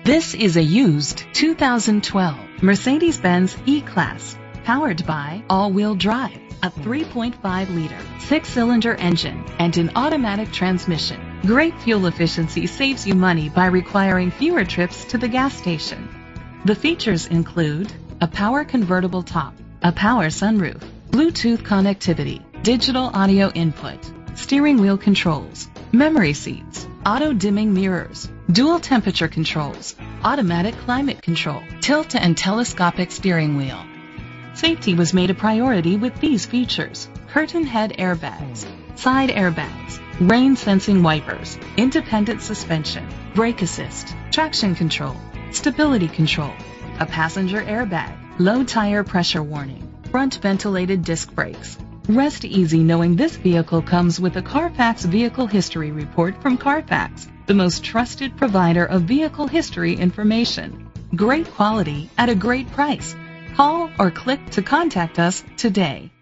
This is a used 2012 Mercedes-Benz E-Class, powered by all-wheel drive, a 3.5-liter, 6-cylinder engine, and an automatic transmission. Great fuel efficiency saves you money by requiring fewer trips to the gas station. The features include a power convertible top, a power sunroof, Bluetooth connectivity, digital audio input, steering wheel controls, memory seats, auto-dimming mirrors, dual temperature controls, automatic climate control, tilt and telescopic steering wheel. Safety was made a priority with these features: curtain head airbags, side airbags, rain sensing wipers, independent suspension, brake assist, traction control, stability control, a passenger airbag, low tire pressure warning, front ventilated disc brakes. Rest easy knowing this vehicle comes with a Carfax Vehicle History Report from Carfax, the most trusted provider of vehicle history information. Great quality at a great price. Call or click to contact us today.